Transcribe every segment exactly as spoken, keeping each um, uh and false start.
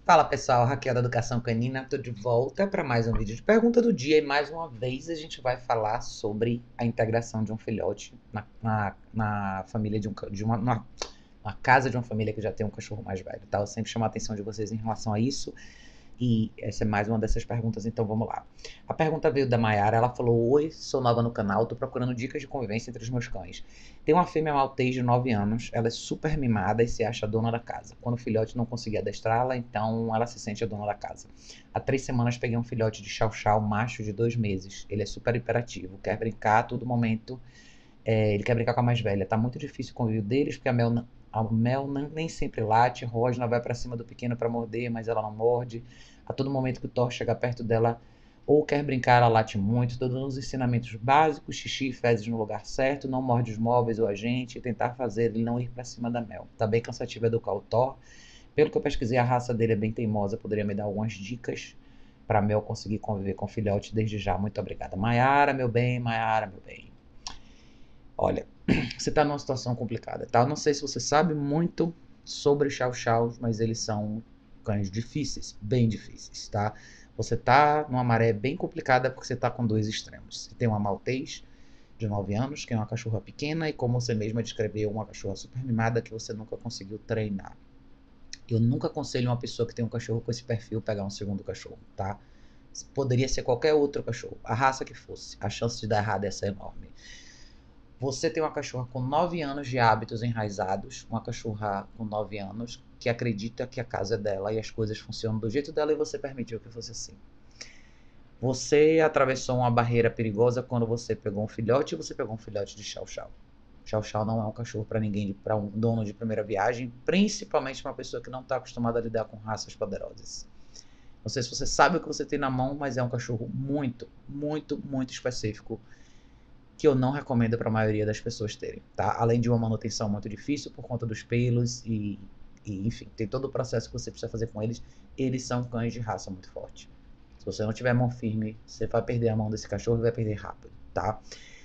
Fala pessoal, Raquel da Educação Canina, tô de volta para mais um vídeo de pergunta do dia e mais uma vez a gente vai falar sobre a integração de um filhote na, na, na família de, um, de uma, na, na casa de uma família que já tem um cachorro mais velho, tá? Eu sempre chamo a atenção de vocês em relação a isso. E essa é mais uma dessas perguntas, então vamos lá. A pergunta veio da Mayara, ela falou: Oi, sou nova no canal, tô procurando dicas de convivência entre os meus cães. Tem uma fêmea maltês de nove anos, ela é super mimada e se acha a dona da casa. Quando o filhote não conseguia adestrá-la, então ela se sente a dona da casa. Há três semanas peguei um filhote de chau-chau macho de dois meses. Ele é super hiperativo, quer brincar a todo momento. É, ele quer brincar com a mais velha. Tá muito difícil o convívio deles, porque a Mel, a Mel nem sempre late. Rosna vai pra cima do pequeno pra morder, mas ela não morde. A todo momento que o Thor chega perto dela ou quer brincar, ela late muito. Tô dando os ensinamentos básicos, xixi e fezes no lugar certo, não morde os móveis ou a gente, e tentar fazer ele não ir pra cima da Mel. Tá bem cansativo educar o Thor. Pelo que eu pesquisei, a raça dele é bem teimosa. Poderia me dar algumas dicas pra Mel conseguir conviver com o filhote desde já. Muito obrigada. Maiara, meu bem, Maiara, meu bem. Olha, você está numa situação complicada, tá? Eu não sei se você sabe muito sobre chow-chows, mas eles são cães difíceis, bem difíceis, tá? Você tá numa maré bem complicada porque você tá com dois extremos. Você tem uma maltês de nove anos, que é uma cachorra pequena, e como você mesma descreveu, uma cachorra super mimada que você nunca conseguiu treinar. Eu nunca aconselho uma pessoa que tem um cachorro com esse perfil pegar um segundo cachorro, tá? Poderia ser qualquer outro cachorro, a raça que fosse. A chance de dar errado é essa enorme. Você tem uma cachorra com nove anos de hábitos enraizados, uma cachorra com nove anos que acredita que a casa é dela e as coisas funcionam do jeito dela e você permitiu que fosse assim. Você atravessou uma barreira perigosa quando você pegou um filhote e você pegou um filhote de chow-chow. Chow-chow não é um cachorro para ninguém, para um dono de primeira viagem, principalmente para uma pessoa que não está acostumada a lidar com raças poderosas. Não sei se você sabe o que você tem na mão, mas é um cachorro muito, muito, muito específico que eu não recomendo para a maioria das pessoas terem, tá? Além de uma manutenção muito difícil por conta dos pelos e, e, enfim, tem todo o processo que você precisa fazer com eles. Eles são cães de raça muito forte. Se você não tiver mão firme, você vai perder a mão desse cachorro e vai perder rápido, tá?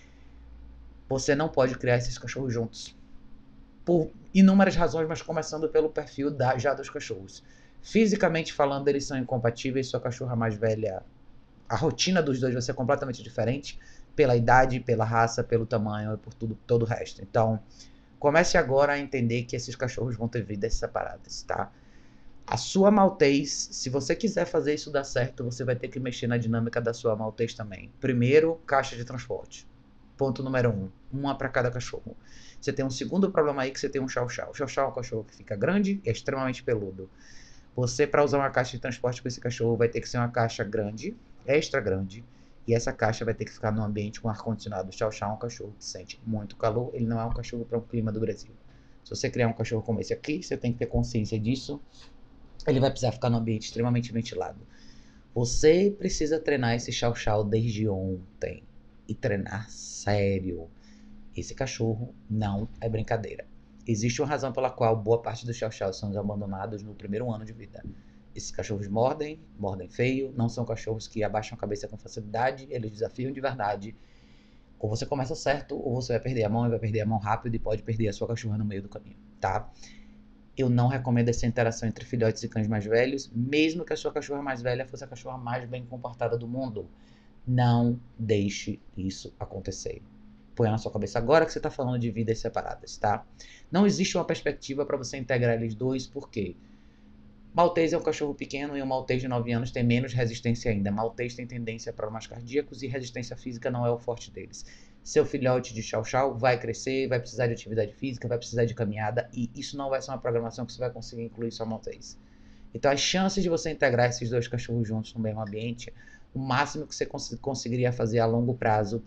Você não pode criar esses cachorros juntos. Por inúmeras razões, mas começando pelo perfil da, já dos cachorros. Fisicamente falando, eles são incompatíveis. Sua cachorra mais velha, a rotina dos dois vai ser completamente diferente pela idade, pela raça, pelo tamanho e por tudo, todo o resto. Então, comece agora a entender que esses cachorros vão ter vidas separadas, tá? A sua maltês, se você quiser fazer isso dar certo, você vai ter que mexer na dinâmica da sua maltês também. Primeiro, caixa de transporte. Ponto número um. Uma para cada cachorro. Você tem um segundo problema aí que você tem um chow-chow. O chow-chow é um cachorro que fica grande e é extremamente peludo. Você, para usar uma caixa de transporte com esse cachorro, vai ter que ser uma caixa grande, extra grande, e essa caixa vai ter que ficar num ambiente com ar-condicionado. O chow-chow é um cachorro que sente muito calor, ele não é um cachorro para o clima do Brasil. Se você criar um cachorro como esse aqui, você tem que ter consciência disso. Ele vai precisar ficar num ambiente extremamente ventilado. Você precisa treinar esse chow-chow desde ontem, e treinar sério. Esse cachorro não é brincadeira. Existe uma razão pela qual boa parte dos chow-chows são abandonados no primeiro ano de vida. Esses cachorros mordem, mordem feio, não são cachorros que abaixam a cabeça com facilidade, eles desafiam de verdade. Ou você começa certo, ou você vai perder a mão e vai perder a mão rápido e pode perder a sua cachorra no meio do caminho, tá? Eu não recomendo essa interação entre filhotes e cães mais velhos, mesmo que a sua cachorra mais velha fosse a cachorra mais bem comportada do mundo. Não deixe isso acontecer. Põe na sua cabeça agora que você está falando de vidas separadas, tá? Não existe uma perspectiva para você integrar eles dois, por quê? Maltês é um cachorro pequeno e um maltês de nove anos tem menos resistência ainda. Maltês tem tendência a problemas cardíacos e resistência física não é o forte deles. Seu filhote de chow-chow vai crescer, vai precisar de atividade física, vai precisar de caminhada e isso não vai ser uma programação que você vai conseguir incluir só maltês. Então as chances de você integrar esses dois cachorros juntos no mesmo ambiente, o máximo que você cons conseguiria fazer a longo prazo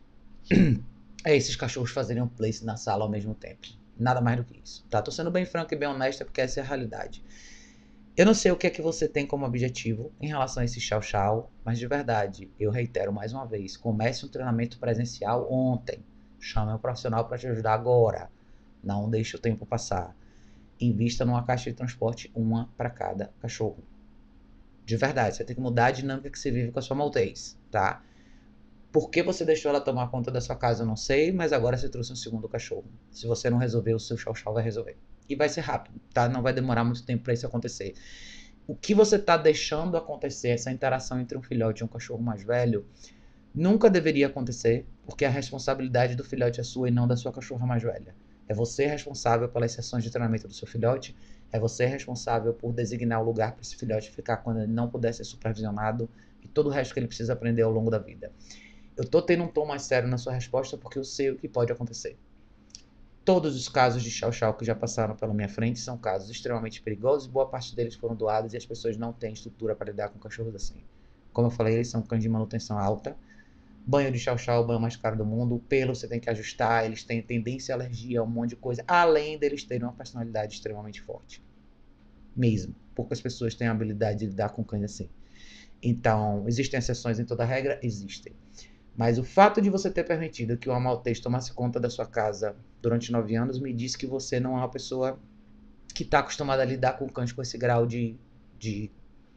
é esses cachorros fazerem um place na sala ao mesmo tempo. Nada mais do que isso, tá? Tô sendo bem franco e bem honesta porque essa é a realidade. Eu não sei o que é que você tem como objetivo em relação a esse chow-chow, mas de verdade, eu reitero mais uma vez, comece um treinamento presencial ontem. Chame um profissional para te ajudar agora. Não deixe o tempo passar. Invista numa caixa de transporte, uma para cada cachorro. De verdade, você tem que mudar a dinâmica que você vive com a sua maltês, tá? Por que você deixou ela tomar conta da sua casa, eu não sei, mas agora você trouxe um segundo cachorro. Se você não resolver, o seu chow-chow vai resolver. E vai ser rápido, tá? Não vai demorar muito tempo para isso acontecer. o que você está deixando acontecer, essa interação entre um filhote e um cachorro mais velho, nunca deveria acontecer, porque a responsabilidade do filhote é sua e não da sua cachorra mais velha. É você responsável pelas sessões de treinamento do seu filhote, é você responsável por designar o lugar para esse filhote ficar quando ele não puder ser supervisionado e todo o resto que ele precisa aprender ao longo da vida. Eu tô tendo um tom mais sério na sua resposta porque eu sei o que pode acontecer. Todos os casos de Chow Chow que já passaram pela minha frente são casos extremamente perigosos e boa parte deles foram doados e as pessoas não têm estrutura para lidar com cachorros assim. Como eu falei, eles são cães de manutenção alta. Banho de Chow Chow, o banho mais caro do mundo. O pelo você tem que ajustar, eles têm tendência à alergia, um monte de coisa. Além deles terem uma personalidade extremamente forte. Mesmo. Poucas pessoas têm a habilidade de lidar com cães assim. Então, existem exceções em toda regra? Existem. Mas o fato de você ter permitido que o Maltês tomasse conta da sua casa durante nove anos me diz que você não é uma pessoa que está acostumada a lidar com cães com esse grau de, de,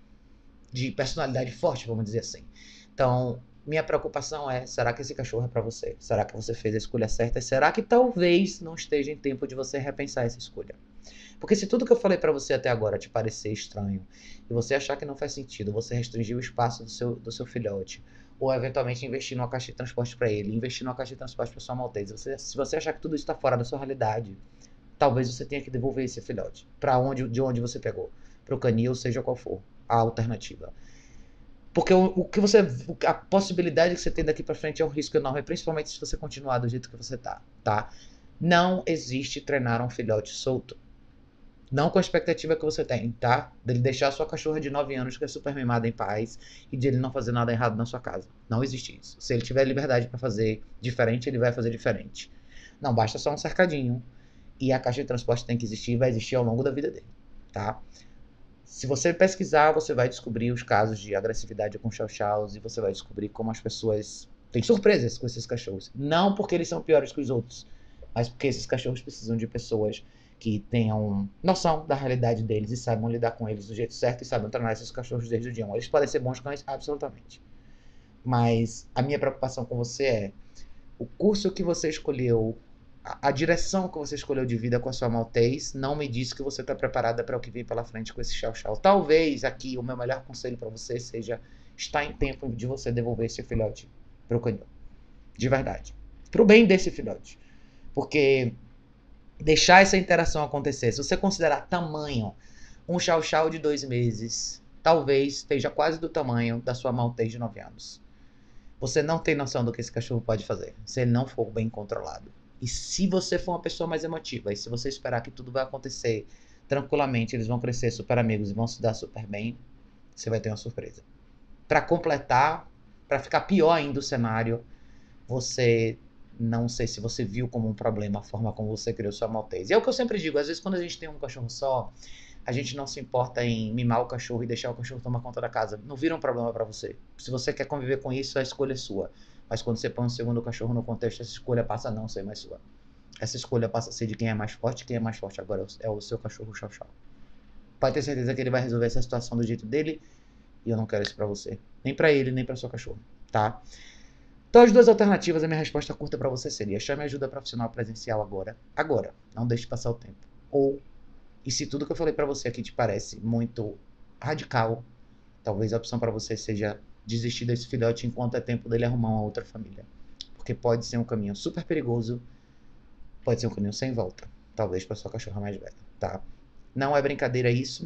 de personalidade forte, vamos dizer assim. Então, minha preocupação é, será que esse cachorro é para você? Será que você fez a escolha certa? E será que talvez não esteja em tempo de você repensar essa escolha? Porque se tudo que eu falei para você até agora te parecer estranho, e você achar que não faz sentido, você restringir o espaço do seu, do seu filhote, ou eventualmente investir numa caixa de transporte para ele, investir numa caixa de transporte para sua maltese, você, se você achar que tudo isso está fora da sua realidade, talvez você tenha que devolver esse filhote para onde, de onde você pegou, para o canil, seja qual for a alternativa. Porque o, o que você, a possibilidade que você tem daqui para frente é um risco enorme, principalmente se você continuar do jeito que você tá, tá? Não existe treinar um filhote solto. Não com a expectativa que você tem, tá? Dele deixar a sua cachorra de nove anos, que é super mimada, em paz, e de ele não fazer nada errado na sua casa. Não existe isso. Se ele tiver liberdade para fazer diferente, ele vai fazer diferente. Não basta só um cercadinho. E a caixa de transporte tem que existir e vai existir ao longo da vida dele, tá? Se você pesquisar, você vai descobrir os casos de agressividade com chow-chows e você vai descobrir como as pessoas têm surpresas com esses cachorros. Não porque eles são piores que os outros, mas porque esses cachorros precisam de pessoas que tenham noção da realidade deles e saibam lidar com eles do jeito certo e saibam treinar esses cachorros desde o dia um. Eles podem ser bons cães, absolutamente. Mas a minha preocupação com você é o curso que você escolheu, a, a direção que você escolheu de vida com a sua maltês não me diz que você está preparada para o que vem pela frente com esse chow-chow. Talvez aqui o meu melhor conselho para você seja estar em tempo de você devolver esse filhote para o canil. De verdade. Para o bem desse filhote. Porque deixar essa interação acontecer, se você considerar tamanho, um chow-chow de dois meses, talvez esteja quase do tamanho da sua maltês de nove anos. Você não tem noção do que esse cachorro pode fazer, se ele não for bem controlado. E se você for uma pessoa mais emotiva, e se você esperar que tudo vai acontecer tranquilamente, eles vão crescer super amigos e vão se dar super bem, você vai ter uma surpresa. Para completar, para ficar pior ainda o cenário, você... Não sei se você viu como um problema a forma como você criou sua maltese. E é o que eu sempre digo, às vezes quando a gente tem um cachorro só, a gente não se importa em mimar o cachorro e deixar o cachorro tomar conta da casa. Não vira um problema para você. Se você quer conviver com isso, a escolha é sua. Mas quando você põe um segundo cachorro no contexto, essa escolha passa a não ser mais sua. Essa escolha passa a ser de quem é mais forte. Quem é mais forte agora é o seu cachorro Chow Chow. Pode ter certeza que ele vai resolver essa situação do jeito dele. E eu não quero isso pra você. Nem pra ele, nem pra sua cachorro. Tá? Então, as duas alternativas, a minha resposta curta para você seria: chame ajuda profissional presencial agora. Agora. Não deixe passar o tempo. Ou, e se tudo que eu falei para você aqui te parece muito radical, talvez a opção para você seja desistir desse filhote enquanto é tempo dele arrumar uma outra família. Porque pode ser um caminho super perigoso, pode ser um caminho sem volta. Talvez para sua cachorra mais velha, tá? Não é brincadeira isso.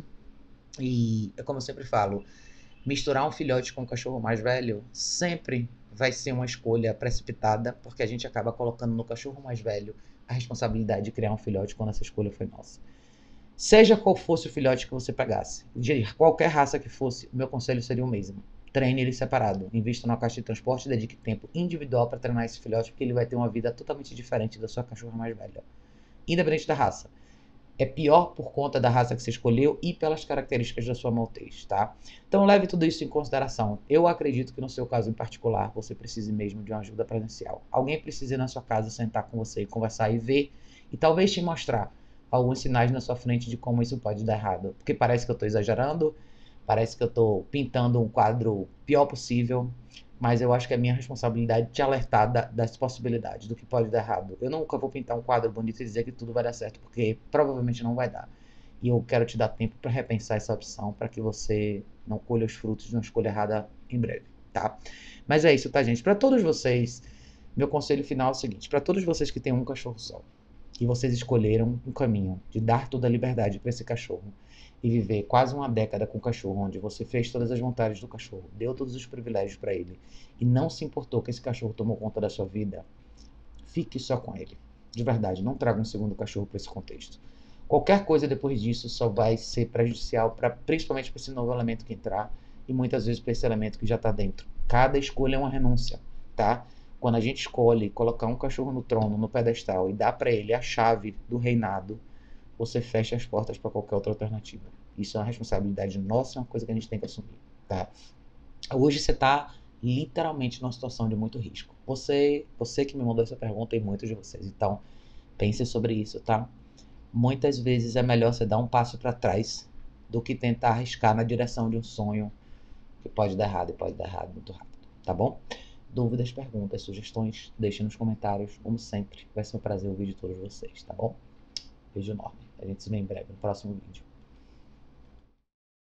E, é como eu sempre falo, misturar um filhote com um cachorro mais velho sempre vai ser uma escolha precipitada, porque a gente acaba colocando no cachorro mais velho a responsabilidade de criar um filhote quando essa escolha foi nossa. Seja qual fosse o filhote que você pegasse, de qualquer raça que fosse, o meu conselho seria o mesmo. Treine ele separado, invista numa caixa de transporte e dedique tempo individual para treinar esse filhote, porque ele vai ter uma vida totalmente diferente da sua cachorra mais velha. Independente da raça. É pior por conta da raça que você escolheu e pelas características da sua maltês, tá? Então leve tudo isso em consideração. Eu acredito que no seu caso em particular, você precise mesmo de uma ajuda presencial. Alguém precisa ir na sua casa, sentar com você e conversar e ver, e talvez te mostrar alguns sinais na sua frente de como isso pode dar errado. Porque parece que eu estou exagerando, parece que eu estou pintando um quadro pior possível, mas eu acho que é minha responsabilidade te alertar da, das possibilidades, do que pode dar errado. Eu nunca vou pintar um quadro bonito e dizer que tudo vai dar certo, porque provavelmente não vai dar. E eu quero te dar tempo para repensar essa opção, para que você não colha os frutos de uma escolha errada em breve, tá? Mas é isso, tá, gente? Para todos vocês, meu conselho final é o seguinte: para todos vocês que têm um cachorro só, e vocês escolheram um caminho de dar toda a liberdade para esse cachorro e viver quase uma década com o cachorro, onde você fez todas as vontades do cachorro, deu todos os privilégios para ele e não se importou que esse cachorro tomou conta da sua vida, fique só com ele. De verdade, não traga um segundo cachorro para esse contexto. Qualquer coisa depois disso só vai ser prejudicial, pra, principalmente para esse novo elemento que entrar e muitas vezes para esse elemento que já está dentro. Cada escolha é uma renúncia, tá? Quando a gente escolhe colocar um cachorro no trono, no pedestal e dar para ele a chave do reinado, você fecha as portas para qualquer outra alternativa. Isso é uma responsabilidade nossa, é uma coisa que a gente tem que assumir, tá? Hoje você está literalmente numa situação de muito risco. Você, você que me mandou essa pergunta e muitos de vocês. Então, pense sobre isso, tá? Muitas vezes é melhor você dar um passo para trás do que tentar arriscar na direção de um sonho que pode dar errado e pode dar errado muito rápido, tá bom? Dúvidas, perguntas, sugestões, deixem nos comentários. Como sempre, vai ser um prazer ouvir de todos vocês, tá bom? Beijo enorme. A gente se vê em breve no próximo vídeo.